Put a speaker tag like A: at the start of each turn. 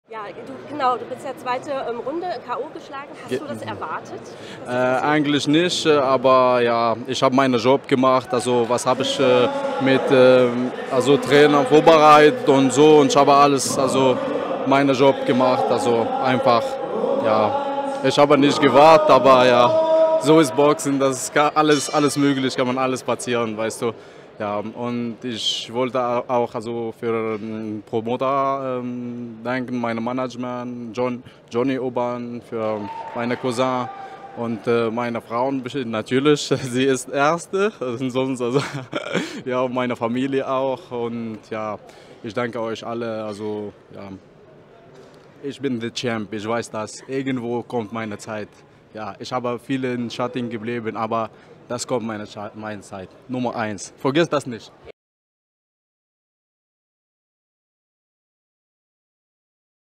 A: Ja, genau, du bist ja zweite Runde K.O. geschlagen. Hast du das erwartet?
B: Eigentlich nicht, aber ja, ich habe meinen Job gemacht. Also was habe ich mit also Trainer vorbereitet und so, und ich habe alles, also meinen Job gemacht. Also einfach, ja, ich habe nicht gewartet, aber ja, so ist Boxen. Das ist alles möglich, kann man alles passieren, weißt du. Ja, und ich wollte auch also für den Promoter danken, meinem Management, Johnny Oban, für meine Cousin und meine Frau natürlich. Sie ist Erste, und sonst also ja, und meine Familie auch. Und ja, ich danke euch alle. Also ja, ich bin der Champ. Ich weiß das. Irgendwo kommt meine Zeit. Ja, ich habe viel in Schatten geblieben, aber das kommt meine Zeit. Nummer eins. Vergiss das nicht.